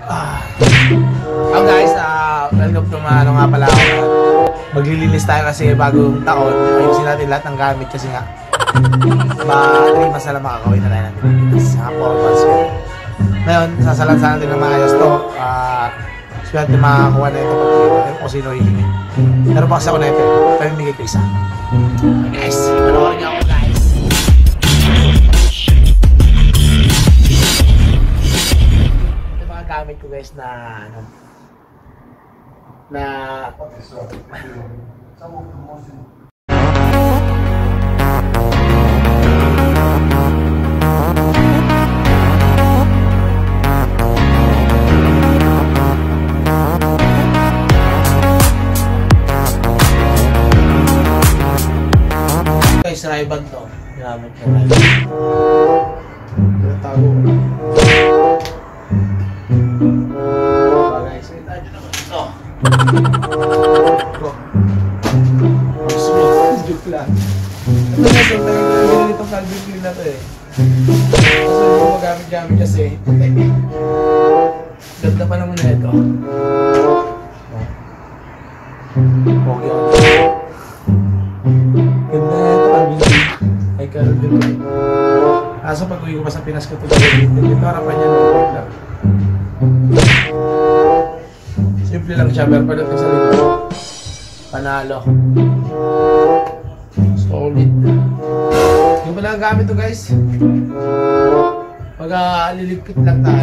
Oh guys, welcome to ano nga pala ako. Maglilinis tayo kasi bagong taon. Ayusin natin lahat ng gamit kasi nga 3 months na lang makakawin na tayo natin. Sa 4 months yun. Ngayon, sasalansan natin ng maayos to. Swerte makakuha na ito kung sino hihingi. Pero pa kasi ako na ito. Pamimigay ko isa. Guys, panoorin niyo ako guys. Ito mga gamit ko guys na ano na guys, Ray-Ban to. Ginamit ko Ray-Ban. Tago ko na. Guys, tayo naman. Ito. Joke lang. Ito na ito. Nagagawin itong Calvin Klein na ito eh. Kasi hindi ko magamit-gamit kasi. Ganda pa naman na ito. Pogi ako. Ganda na ito Calvin Klein. Ay Calvin Klein. Kaso pag uwi ko pa sa Pinas ko ito gawin. Ito harapan niya nung lang. Simple lang siya, pero pagdating sa likod, panalo. Solid. Yung pa nagagamit to guys. Liligpit lang tayo.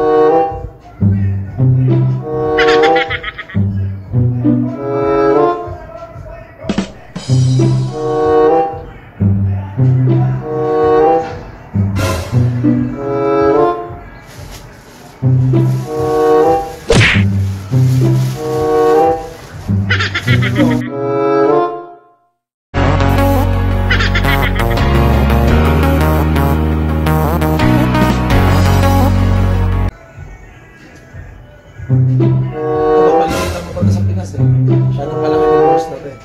Papalitan mo pagka sa Pinas eh. Masyadong malaki yung horse na rin.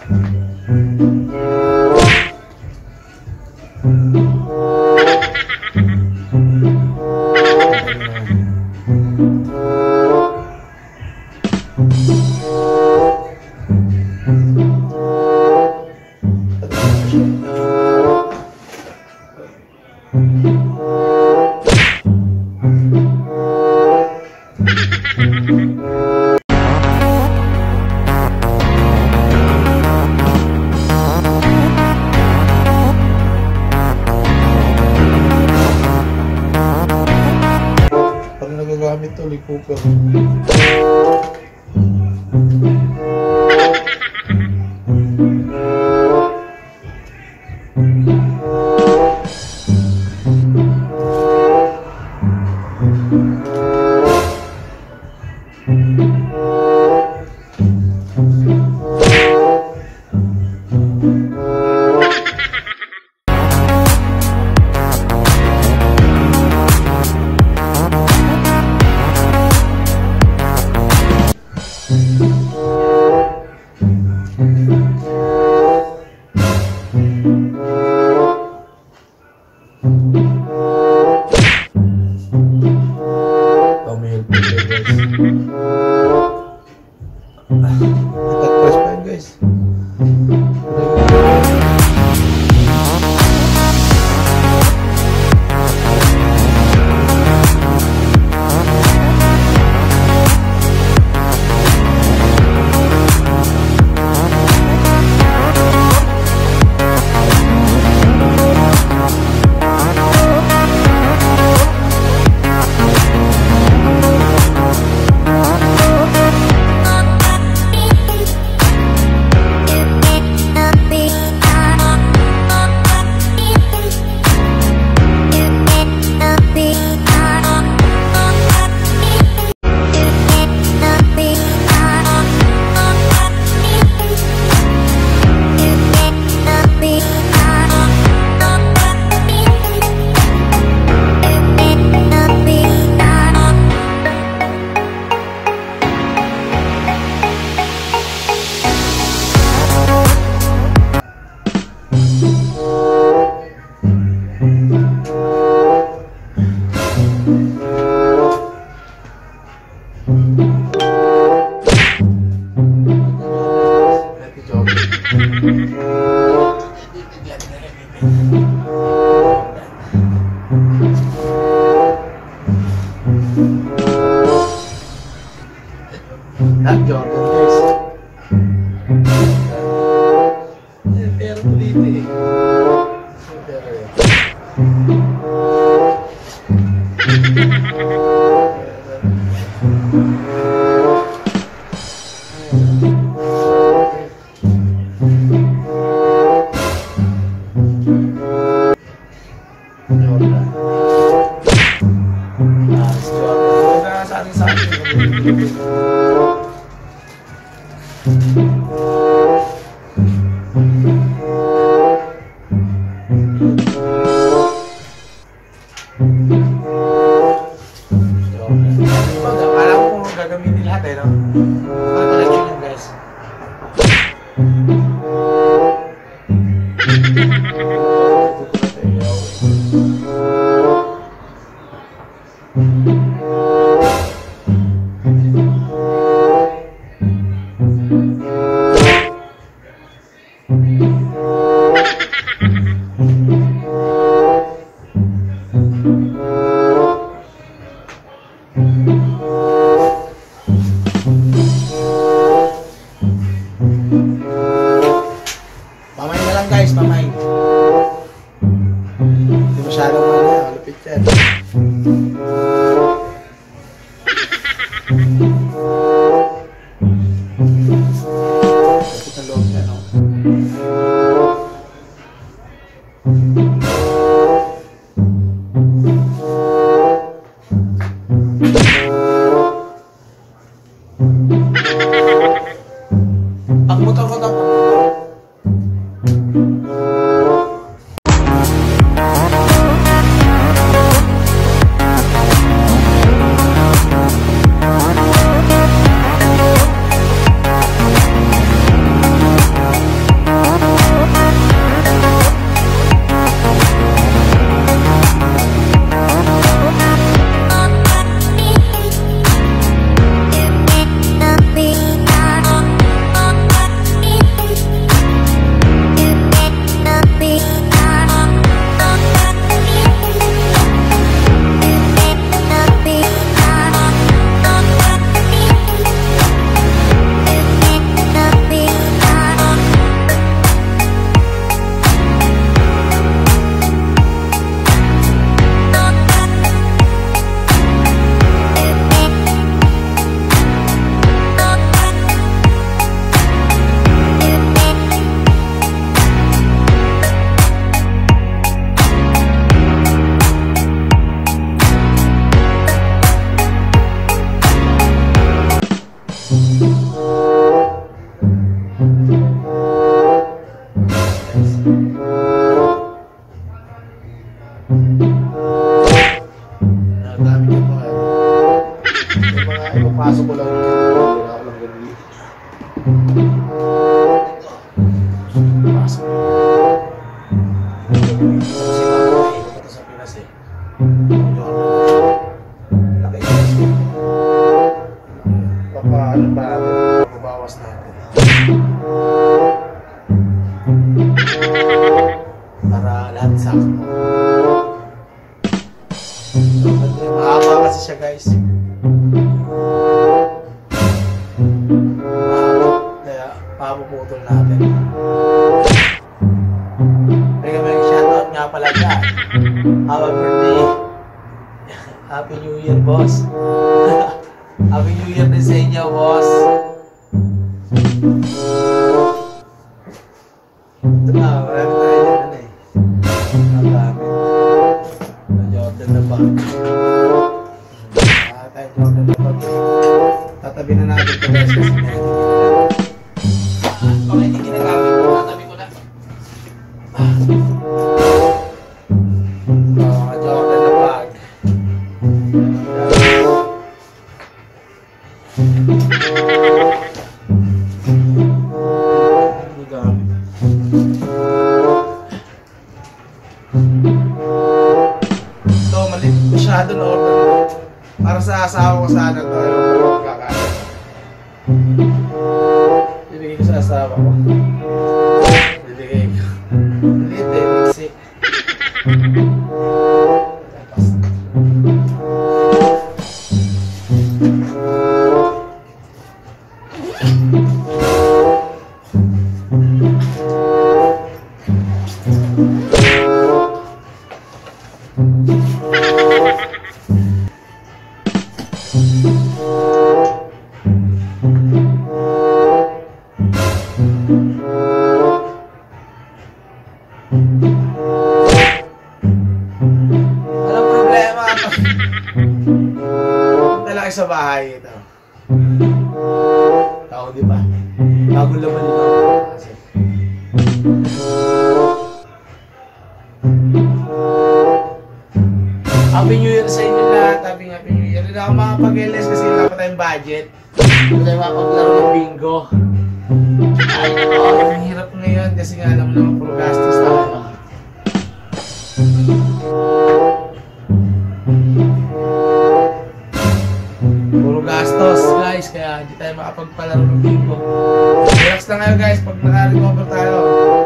Pag nagagamit to, likuper. Guys. Galing sa akin. Akala ko kung gagamitin lahat eh, no? Talaga yun, guys. Pamay na lang guys, pamay. Hindi masyadong malapit yan. Lapit ang loob niya, no? Pagmotor ko daw. Dami ko pa. Yung mga ipapasok ko lang dito. Wala ko lang ganun. Pasok. Kasi mga ito sa Pinas eh. Laki guys. Papaano pa natin? Pabawas natin. Para lahat sakto. Mahaba kasi siya guys. Mahaba. Kaya papuputol natin. Kaya may shoutout nga pala dyan. Happy birthday. Happy New Year, boss. Happy New Year din sa inyo, boss. Ito na, marami tayo dyan eh. Ang dami. Jordan na bag. Tayo Jordan na bag. Tatabi na natin ito guys kasi pag hindi ginagamit ko, tatabi ko na. Mga Jordan na bag. Ito, maliit masyado na order mo. Para sa asawa ko sana ito. Ayaw ko lang kakain. Bibigay ko sa asawa ko. Bibigay ko. Maliit eh, mixi. Walang problema. Dala sa bahay ito. Tao, di ba? Bagong laman ito. Kasi Happy New Year sa inyo lahat. Happy New Year. Hindi na ako makapag-LS kasi wala pa tayong budget. Hindi tayo makapaglaro ng bingo. Ay, ang hirap ngayon kasi nga alam mo naman puro gastos tayo. Puro gastos guys, kaya hindi tayo makapagpalaro ng bingo. Relax lang kayo guys pag naka-recover tayo.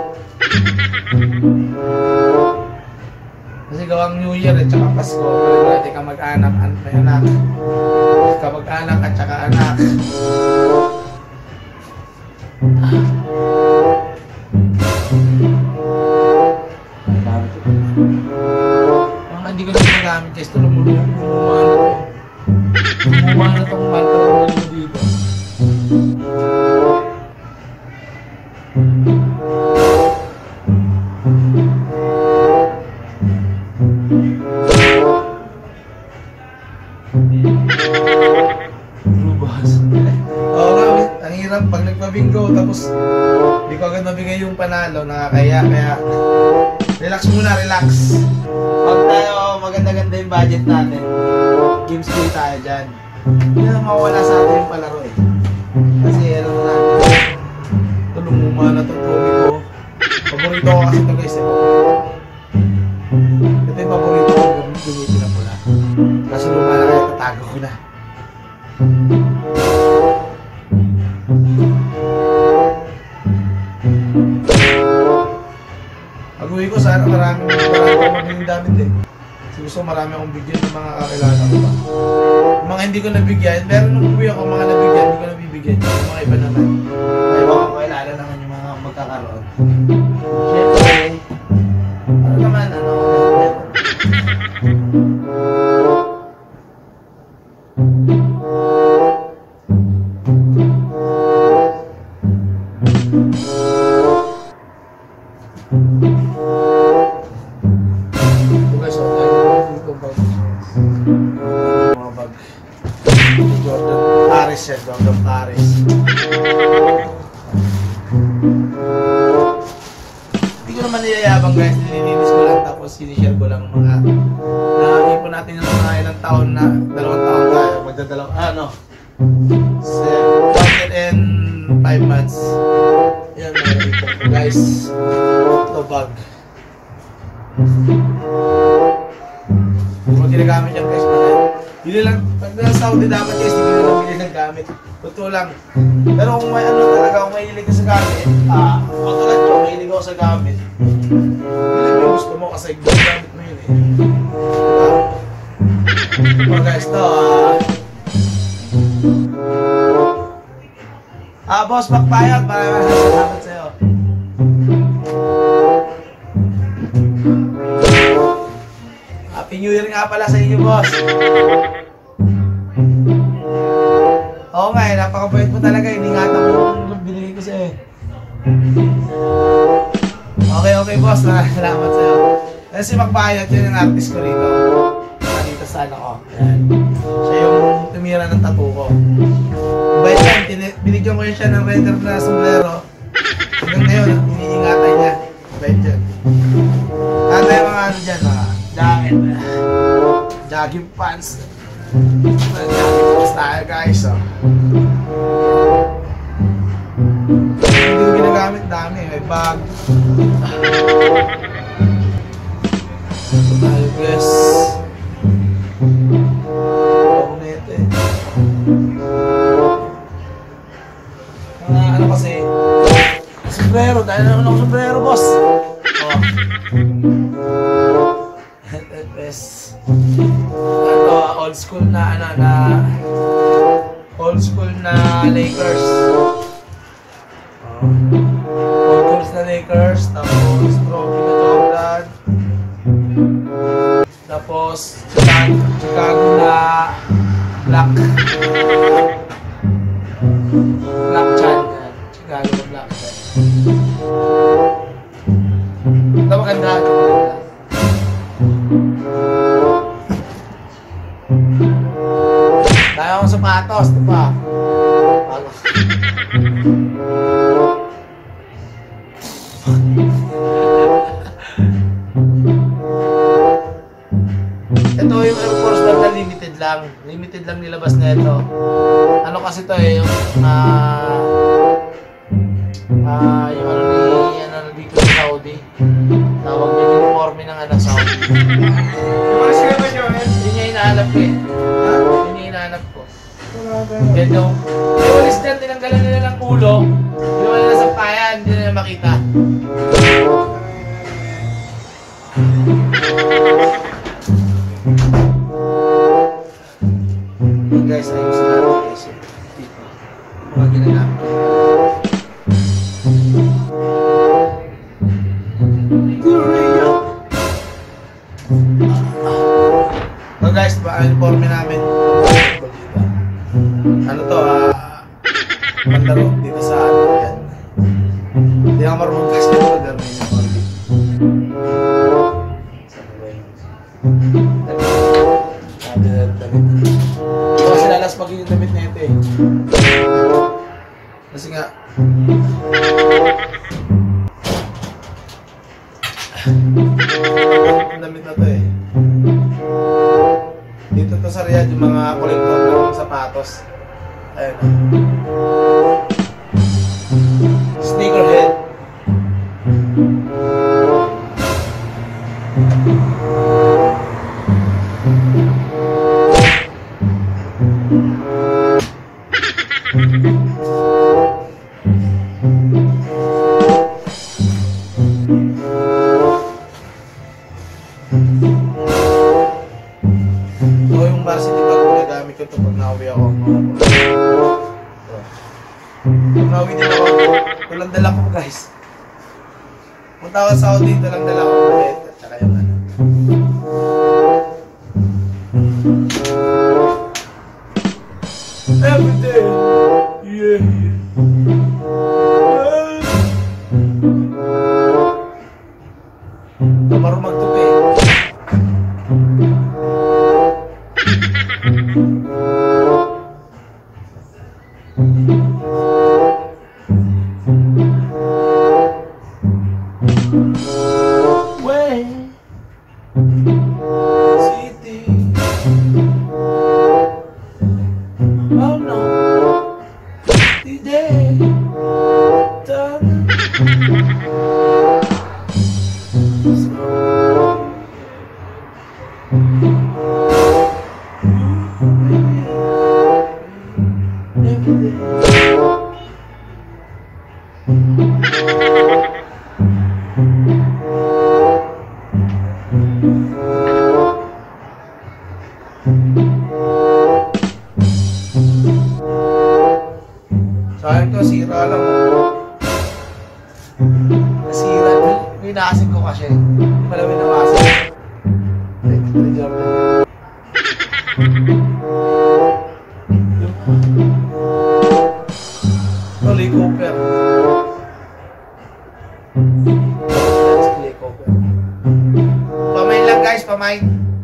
Kasi gawang New Year at saka Pasko, pwede ka mag-anak, may anak. Kamag-anak at saka anak. Hindi ko na ginagamit guys, ito lumuma na itong mantra ko dito. Oo nga, ang hirap pag nagpabingo tapos hindi ko agad mabigay yung panalo, nakakaya, kaya relax muna, relax. Huwag tayo maganda-ganda yung budget natin, games play tayo dyan. Hindi na mawala sa atin yung palaro eh, kasi alam mo natin ito lumuma na itong Tommy ko. Paborito ko kasi ito guys, ito yung paborito ko, gamitin na pula. Kaso luma na kaya tatago ko na. Pag-uwi ko sana marami akong mabiling damit eh. Kasi gusto marami akong bigyan ng mga kakilala ko ba. Yung mga hindi ko nabigyan, pero nung uwi ako mga nabigyan, hindi ko nabibigyan. Yung mga iba naman. May mga kakilala naman yung mga magkakaroon. Siyempre, ano naman, Jordan Paris. Hindi ko naman niyayabang guys, nililinis ko lang tapos sinishare ko lang mga naipon natin ng mga ilang taon na, 2 taon tayo, magdadalaw, 105 months. Yan mga ipon ko guys, ito bag. Hindi mo ginagamit yan guys, bili lang, pag nasa Saudi dapat guys, hindi ko lang bili ng gamit. Totoo lang. Pero kung may talaga, kung mahilig ka sa gamit, katulad ko, mahilig ako sa gamit. Bili mo gusto mo kasi gamit mo yun eh. Diba? So guys, ito boss, magpayag. Maraming salamat sa'yo. Happy New Year nga pala sa inyo, boss. Oo nga eh, napakabait mo talaga. Iningatan mo yung binigay ko sa'yo. Okay, boss. Salamat sa'yo. Kasi magbayad yun yung artist ko rito. Dito sa ano ko. Ayan. Siya yung tumira ng tattoo ko. Bait yan. Binigyan ko yun siya ng render na sombrero. Hanggang ngayon, iniingatan niya. Bait yan. Ano yung mga ano dyan, mga jacket. Jogging pants. Jogging pants tayo guys. Hindi ko ginagamit dami. May bag. Ito tayo guys. Pagneto eh. Ano kasi sombrero. Dahil naman ako sombrero boss. Old school na old school na Lakers. Old school na Lakers, tapos trophy na Jordan. Tapos Chicago na Black Chan. Chicago na Black Chan. Ito maganda. Tayo sapatos. Ito pa. Bago. Ito yung Air Force One na limited lang. Limited lang nilabas na ito. Ano kasi ito eh, yung yung ano dito sa Saudi. Tawag niya yung uniforme ng Saudi. Yun yung hinahanap ko eh. Yun yung hinahanap ko. Yan daw. Yung walis dyan, tinanggalan nila ng ulo. Ginawa nila sa payan, hindi nila makita. Hey guys, ayusin natin guys. Mga ginagamit. So guys, uniforme namin. Ano to, pandaro dito sa ano yan. Hindi ako marunong kasi mag-order na uniforme. Ito kasi lalas pag yung damit na ito eh. Kasi nga yung damit na to eh. Dito to sa Riyadh yung mga kolektor ng sapatos. Ayun. Sneakerhead. Ito yung varsity bag ko, nagamit ko ito pag nauwi ako. Pag nauwi din ako, ito lang dala ko guys. Punta ako sa Saudi, ito lang dala ko. At saka yung ano. Every day. Yeah. Marunong magtupi. City. Oh no. Today. Sayang to, sira lang. Nasira. Winasin ko kasi. Pala winawasin. Ito, Lee Cooper. Lee Cooper. Pamain lang guys, pamain.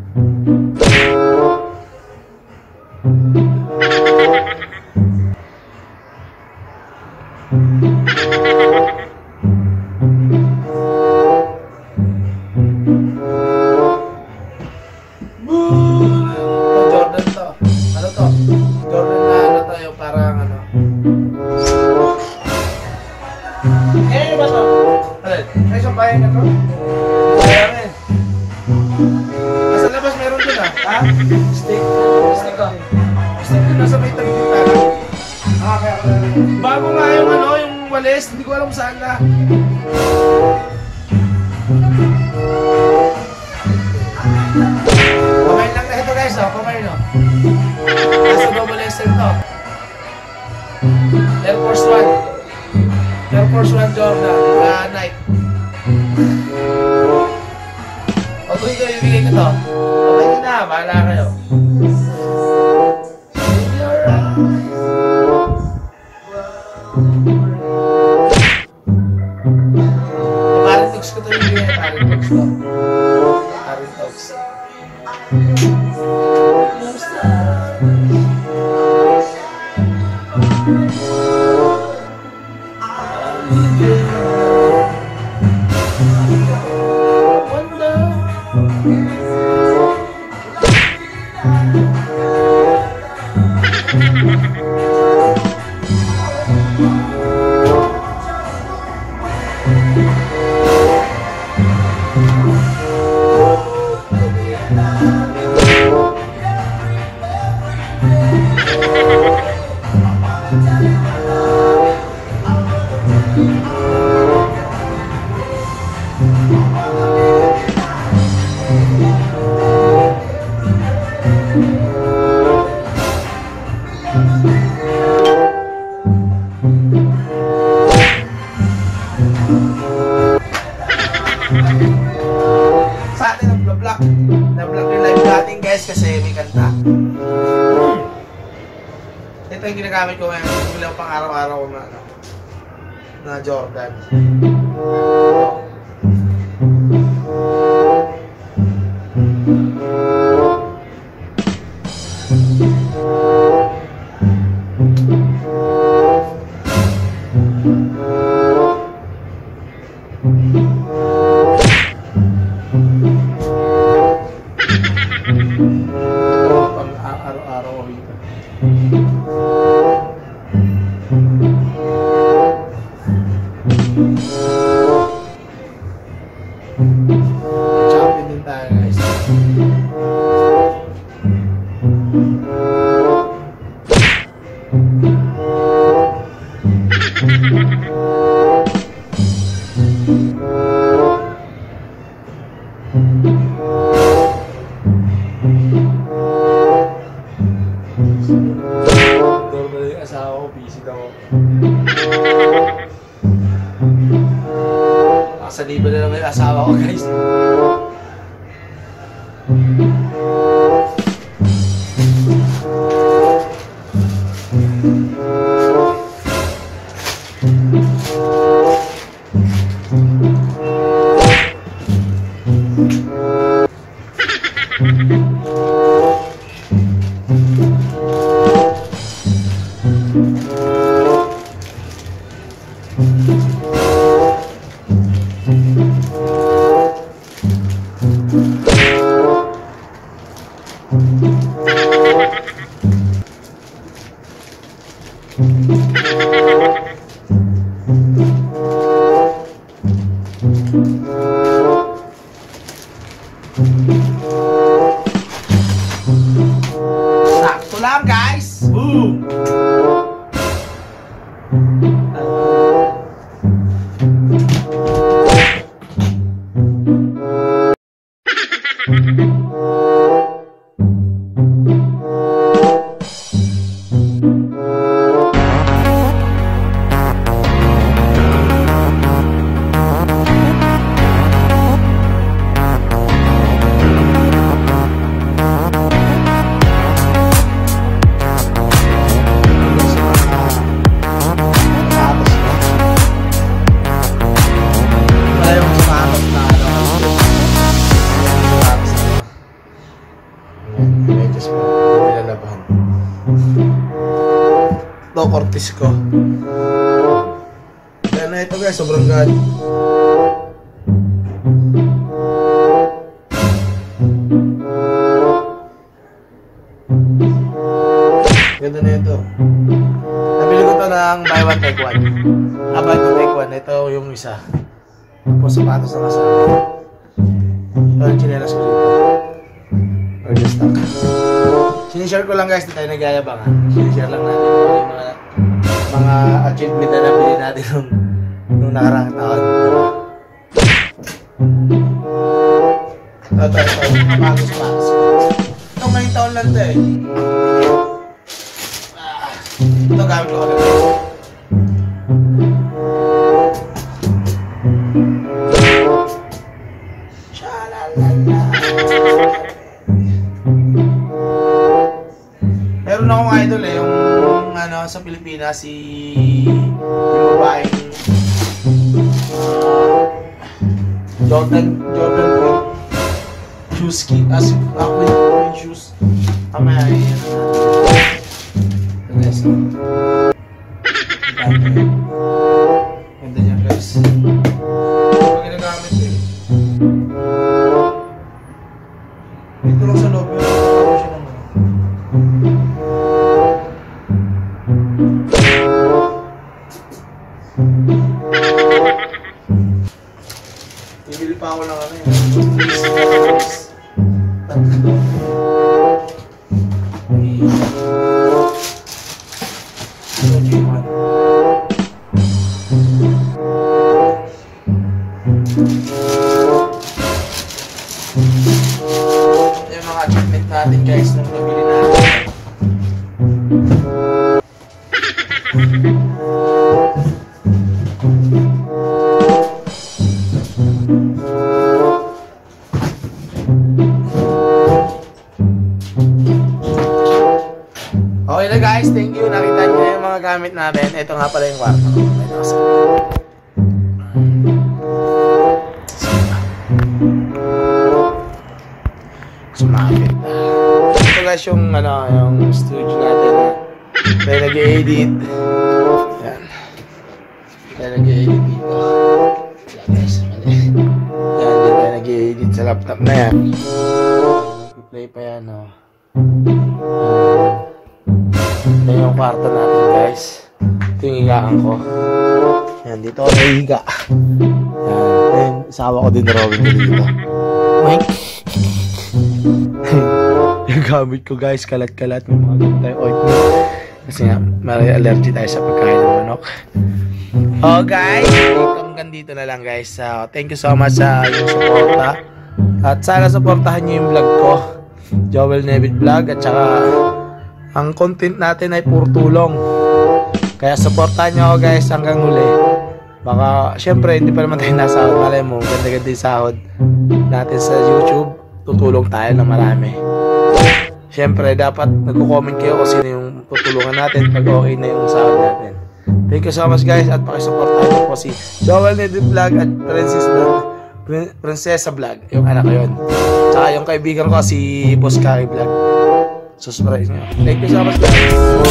Jordan to. Ano to? Jordan na ano tayo, parang ano. Eh, ba to? Alin? Ay, sampahin ka to? Kaya rin. Nasa labas meron dun ah. Ha? Stick. Stick ko. Stick ko nasa may tagit yung tara. Bago nga yung ano, yung walis, hindi ko alam saan na. Pamain lang na ito guys, oh. Pamain no. Nasa double XL to. Air Force One. Air Force One Jordan. Night. Pag ko ibigay ko to. Pamain na, bahala kayo. Parang tigs ko to yung bigay. Parang tigs to. Parang tigs. Ito yung ginagamit ko ngayon. Bilang pang araw-araw ko na, ano, na Jordan. Champion din tayo guys. Normal yung asawa ko, busy daw ako. Nakasaliba na naman yung asawa ko guys. Sakto lang guys. Boom. Ito, Cortis ko. Kaya na ito guys, sobrang gad. Ganda na ito. Nabili ko ito ng buy one take one. Buy two take one. Ito yung isa. Tapos sapatos na kasama. Ito yung chinelas ko dito. Or just stock. Sinishare ko lang guys, di tayo nagyayabang ha. Sinishare lang natin yung mga achievement na nabili natin nung nakarang taon. Ito, sapatos. Ito, ngayong taon lang ito eh. Ito gamit ko agad. Shalalala. Meron akong idol eh, yung ano, sa Pilipinas, yung babaeng Jordan shoes kit, as Queen shoes. Mamaya yan. Ito guys. Ganda niya guys. Ito ginagamit eh. Dito lang sa loob yun. Bibili pa ako ng ano yun. Tatlo. Yung mga achievement natin guys nung nabili natin. Okay na guys, thank you. you. Nakita nyo yung mga gamit natin. Ito nga pala yung kwarto. Ito kasi. Sumapit na. Ito guys yung, yung studio natin. Tayo nag-i-edit. Yan. Tayo nag-i-edit dito. Yan guys. Yan, tayo nag-i-edit sa laptop na yan. Play pa yan, oh. Ito yung kwarto natin guys. Ito yung higaan ko. Yan, dito ako nahihiga. Yan, isawa ko din drawing ko dito. Wink. Yung gamit ko guys, kalat-kalat. May mga gamit tayo ointment. Kasi nga, may allergy tayo sa pagkain ng manok. Oh guys, hanggang dito na lang guys. Thank you so much sa yung suporta. At sana supportahan nyo yung vlog ko, Joel Nevit Vlog. At saka ang content natin ay puro tulong. Kaya supportahan nyo ako guys hanggang huli. Baka, syempre, hindi pa naman tayo nasahod. Malay mo, ganda-ganda yung sahod natin sa YouTube. Tutulong tayo na marami. Syempre, dapat nagko-comment kayo kung sino yung tutulungan natin pag okay na yung sahod natin. Thank you so much guys at pakisuportahan nyo po si Joel Nevit Vlog at Princesa Vlog. Yung anak ko yun. Tsaka yung kaibigan ko si Boss Kari Vlog. Subscribe nyo. Thank you so much guys.